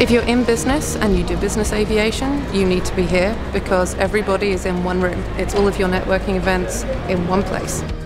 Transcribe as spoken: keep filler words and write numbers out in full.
If you're in business and you do business aviation, you need to be here because everybody is in one room. It's all of your networking events in one place.